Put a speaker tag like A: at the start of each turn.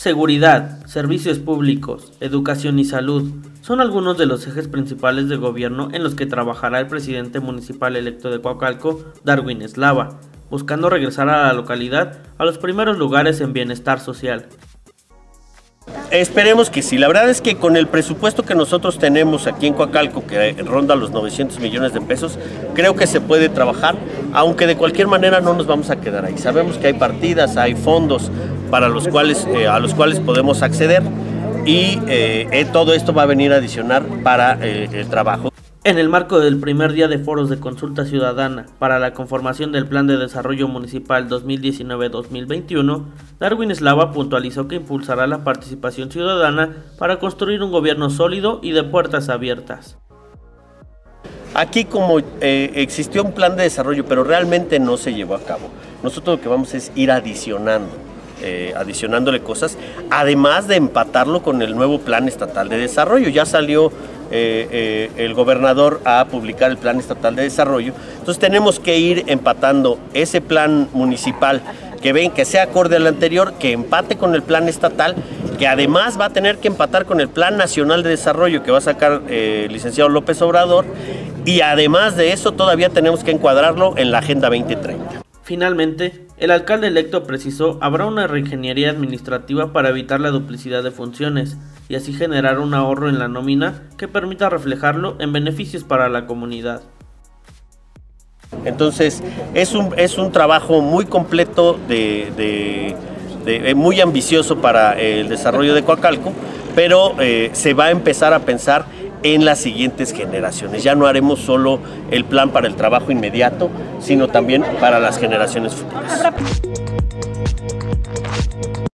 A: Seguridad, servicios públicos, educación y salud son algunos de los ejes principales de gobierno en los que trabajará el presidente municipal electo de Coacalco, Darwin Eslava, buscando regresar a la localidad a los primeros lugares en bienestar social.
B: Esperemos que sí. La verdad es que con el presupuesto que nosotros tenemos aquí en Coacalco, que ronda los 900 millones de pesos, creo que se puede trabajar, aunque de cualquier manera no nos vamos a quedar ahí. Sabemos que hay partidas, hay fondos para los cuales, a los cuales podemos acceder y todo esto va a venir a adicionar para el trabajo.
A: En el marco del primer día de foros de consulta ciudadana para la conformación del Plan de Desarrollo Municipal 2019-2021, Darwin Eslava puntualizó que impulsará la participación ciudadana para construir un gobierno sólido y de puertas abiertas.
B: Aquí como existió un plan de desarrollo, pero realmente no se llevó a cabo, nosotros lo que vamos es ir adicionándole cosas, además de empatarlo con el nuevo Plan Estatal de Desarrollo. Ya salió el gobernador a publicar el Plan Estatal de Desarrollo, entonces tenemos que ir empatando ese plan municipal que sea acorde al anterior, que empate con el plan estatal, que además va a tener que empatar con el Plan Nacional de Desarrollo que va a sacar el licenciado López Obrador, y además de eso todavía tenemos que encuadrarlo en la Agenda 2030.
A: Finalmente, el alcalde electo precisó habrá una reingeniería administrativa para evitar la duplicidad de funciones y así generar un ahorro en la nómina que permita reflejarlo en beneficios para la comunidad.
B: Entonces es un trabajo muy completo, muy ambicioso para el desarrollo de Coacalco, pero se va a empezar a pensar en las siguientes generaciones. Ya no haremos solo el plan para el trabajo inmediato, sino también para las generaciones futuras.